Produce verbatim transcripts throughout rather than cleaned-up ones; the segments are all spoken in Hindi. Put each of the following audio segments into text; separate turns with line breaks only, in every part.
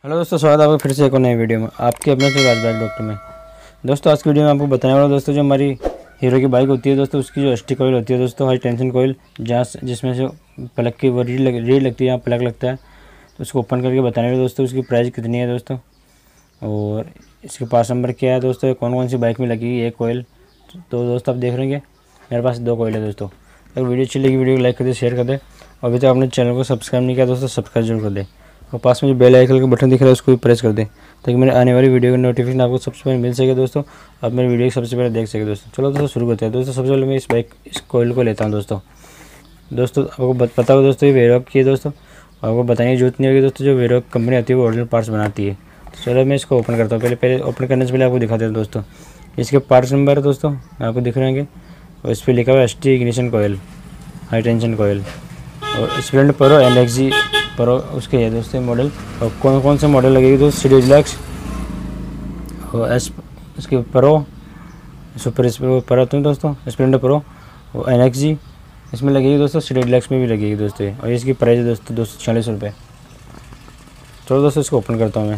हेलो दोस्तों, स्वागत है आपका फिर से एक और नई वीडियो में। आपके अपने से राज बाइक डॉक्टर में। दोस्तों आज की वीडियो में आपको बताने वाला दोस्तों, जो हमारी हीरो की बाइक होती है दोस्तों, उसकी जो स्टिक ऑयल होती है दोस्तों, हाई टेंशन कोयल, जहाँ से जिसमें से प्लग की वो रीड लग रीड लगती है, यहाँ प्लग लगता है, तो उसको ओपन करके बताने वाले दोस्तों उसकी प्राइस कितनी है दोस्तों, और इसके पास नंबर क्या है दोस्तों, कौन कौन सी बाइक में लगी है कोयल। तो दोस्तों आप देख रहे हैं मेरे पास दो कोयल है दोस्तों। अगर वीडियो अच्छी लगी वीडियो को लाइक कर दे, शेयर कर दे, और अभी तक आपने चैनल को सब्सक्राइब नहीं किया दोस्तों सब्सक्राइब जरूर कर दे, और पास में जो बेल आइकन का बटन दिख रहा है उसको भी प्रेस कर दें, ताकि मेरे आने वाली वीडियो का नोटिफिकेशन आपको सबसे पहले मिल सके दोस्तों। आप मेरी वीडियो सबसे पहले देख सके दोस्तों। चलो दोस्तों शुरू करते हैं दोस्तों। सबसे पहले मैं इस बाइक इस कोयल को लेता हूँ दोस्तों। दोस्तों आपको पता होगा दोस्तों, ये वेरोक की है दोस्तों, आपको बताने की जरूरत नहीं होगी दोस्तों। जो वेरोक कंपनी आती है वो ओरिजिनल पार्ट्स बनाती है। तो चलो मैं इसको ओपन करता हूँ। पहले पहले ओपन करने से पहले आपको दिखाते हैं दोस्तों, इसके पार्ट्स नंबर है दोस्तों, आपको दिख रहे होंगे, और इस पर लिखा हुआ है S T ignition coil, high tension coil, और splendor pro L X G pro उसके है दोस्तों मॉडल। और कौन कौन से मॉडल लगेगी दोस्तों, सी डी डिलक्स और एस इसके प्रो सुपर प्रो होते हैं दोस्तों, स्प्लेंडर प्रो और एन एक्स जी इसमें लगेगी दोस्तों, सी डी डिलक्स में भी लगेगी दोस्तों। और इसकी प्राइस है दोस्तों दो सौ छियालीस रुपये। चलो दोस्तों इसको ओपन करता हूँ मैं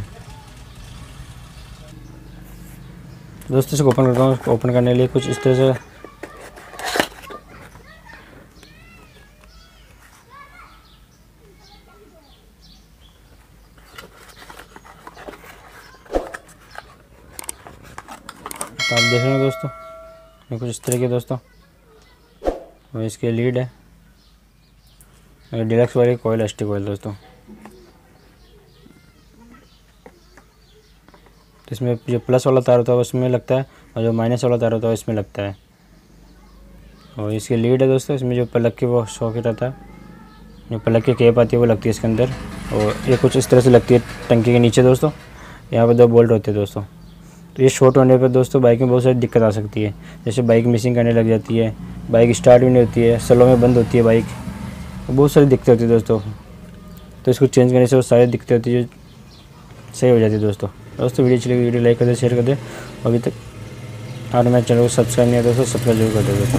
दोस्तों इसको ओपन करता हूँ। इसको ओपन करने के लिए कुछ इस तरह से तो आप देख रहे हो दोस्तों, ये कुछ इस तरह के दोस्तों, और इसके लीड है डिलक्स वाली कोयल एसटी कोयल दोस्तों। तो इसमें जो प्लस वाला तार होता है उसमें लगता है, और जो माइनस वाला तार होता है इसमें लगता है। और इसके लीड है दोस्तों, इसमें जो प्लग की वो सॉकेट आता है, जो प्लग की केप आती है वो लगती है इसके अंदर। और ये कुछ इस तरह से लगती है टंकी के नीचे दोस्तों। यहाँ पर दो बोल्ट होते हैं दोस्तों। तो ये शॉर्ट होने पर दोस्तों बाइक में बहुत सारी दिक्कत आ सकती है, जैसे बाइक मिसिंग करने लग जाती है, बाइक स्टार्ट भी नहीं होती है, स्लो में बंद होती है बाइक, तो बहुत सारी दिक्कतें होती है दोस्तों। तो इसको चेंज करने से वो सारी दिक्कतें होती है जो सही हो जाती है दोस्तों। दोस्तों वीडियो चलेगी वीडियो लाइक कर दे, शेयर कर दे, अभी तक आपने मेरे चैनल को सब्सक्राइब नहीं किया दोस्तों सब्सक्राइब जरूर कर दे दोस्तों।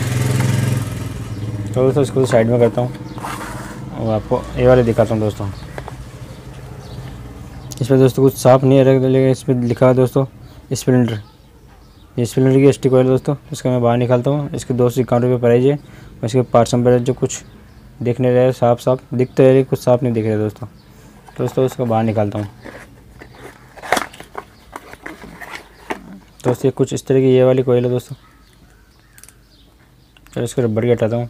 तो दोस्तों इसको साइड में करता हूँ और आपको ये वाले दिखाता हूँ दोस्तों। इसमें दोस्तों कुछ साफ नहीं है, लेकिन इसमें लिखा है दोस्तों स्प्लेंडर, ये स्प्लेंडर की स्टिक ऑयल दोस्तों। इसका मैं बाहर निकालता हूँ। इसके दो सौ इक्यावन रुपये प्राइस है, और इसके पार्ट्स नंबर जो कुछ दिखने रहे साफ साफ दिखते रहे, कुछ साफ नहीं दिख रहे दोस्तों। दोस्तों इसको बाहर निकालता हूँ दोस्तों। ये कुछ इस तरह की ये वाली कोयल है दोस्तों। चलो इसको रबड़ की हटाता हूँ।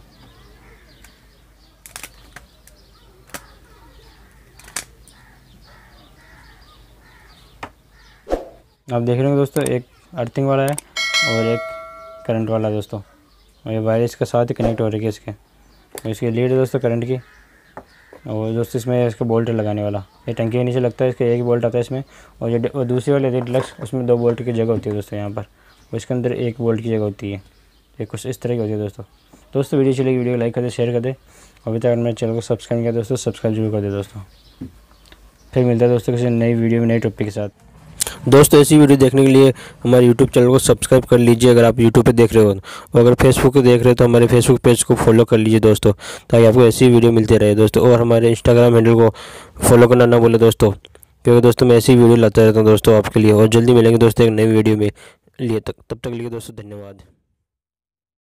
आप देख रहे हो दोस्तों, एक अर्थिंग वाला है और एक करंट वाला है दोस्तों, और ये वायर इसके साथ ही कनेक्ट हो रही है इसके। और इसकी लीड है दोस्तों करंट की, और दोस्तों इसमें इसका बोल्ट लगाने वाला, ये टंकी के नीचे लगता है, इसका एक बोल्ट आता है इसमें। और ये और दूसरी वाली डिलक्स, उसमें दो बोल्ट की जगह होती है दोस्तों यहाँ पर, और इसके अंदर एक बोल्ट की जगह होती है। ये कुछ इस तरह की होती है दोस्तों। दोस्तों वीडियो चलेगी वीडियो को लाइक कर दे, शेयर कर दे, अभी तक मेरे चैनल को सब्सक्राइब किया दोस्तों सब्सक्राइब जरूर कर दे दोस्तों। फिर मिलता है दोस्तों किसी नई वीडियो में नई टॉपिक के साथ।
दोस्तों ऐसी वीडियो देखने के लिए हमारे यूट्यूब चैनल को सब्सक्राइब कर लीजिए अगर आप यूट्यूब पे देख रहे हो, और अगर फेसबुक पे देख रहे हो तो हमारे फेसबुक पेज को फॉलो कर लीजिए दोस्तों, ताकि आपको ऐसी वीडियो मिलती रहे दोस्तों। और हमारे इंस्टाग्राम हैंडल को फॉलो करना ना भूलें दोस्तों, क्योंकि दोस्तों मैं ऐसी वीडियो लाता रहता हूँ दोस्तों आपके लिए। और जल्दी मिलेंगे दोस्तों एक नई वीडियो में लिए, तक तब तक के लिए दोस्तों धन्यवाद।